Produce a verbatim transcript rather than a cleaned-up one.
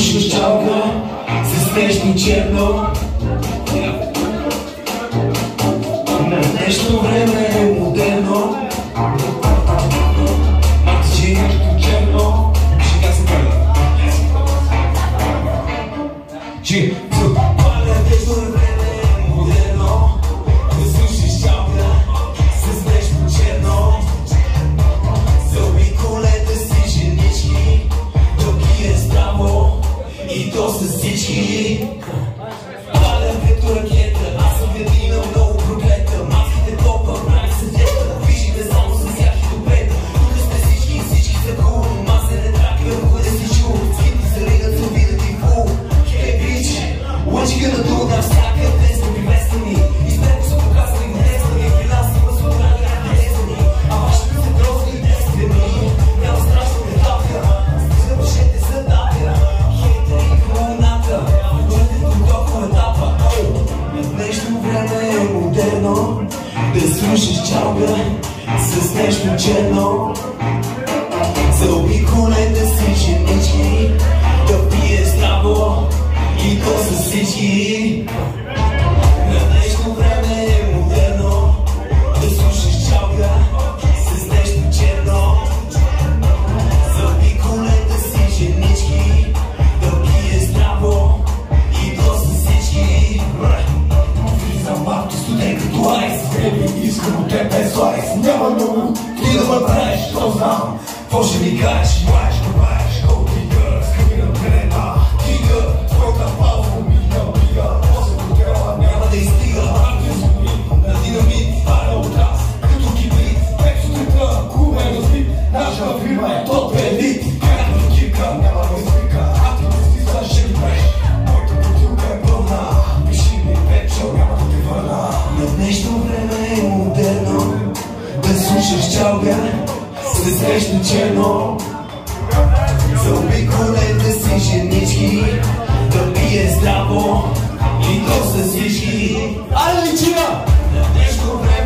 слушаш чалга с днешно черно. На днешно време е модерно. Матчи черно. Сега се първа. Чи, цу. На днешно време е модерно. Да слушаш чалга с днешно черно. Заобиколете си женички, да пие здраво и то с всички. Палям като ракета, аз съм ветрина много проклета. Маските топа, прави се дета, вижите само с тях и до пета. Тук сте всички и всички са кул, масене траки върху да си чул. Скипни се ригат, се обидат и фул. Хей, бич, what you gonna do now? Всякъде сте приветствани, изпред са показвали внесвани. При нас има сутрани, внесвани, а вашите са грозни и десетени. Няма страшна металка, запашете за дата. Хейтери и колоната, чуйте до толкова етапа. На днешно време е модерно да слушаш чалга с днешно черно. Заобиколете си женички, да пие здраво и то с всички. На днешно време е модерно да слушаш чалга с днешно черно. Заобиколете си женички, да пие здраво и то с всички. Влизам малко студен като айс, тебе искам от тебе слайс. Няма много ти да ме правиш, то знам. Какво ще ми кажеш? Млаеш, копаеш, колко тигър, скъпирам терена. Тигър, твоята палка умига, умига. После хотела няма да изстига. Радио звуни на динамит, пара от аз, като кибрид. Пек сутринта, куме разбит, наша фирма е топ елит. Както кирка, няма да извика, а ти не стиса, ще ги преш. Моята бутилка е пълна, пиши ми печо, няма да те върна. На днешно време е модерно да слушаш чалга с днешно черно. Заобиколете си женички, да пие здраво и то с всички. Али, личина! На днешно време